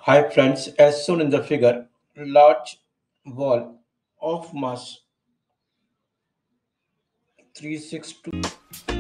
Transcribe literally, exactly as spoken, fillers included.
Hi friends, as shown in the figure, large wall of mass three six two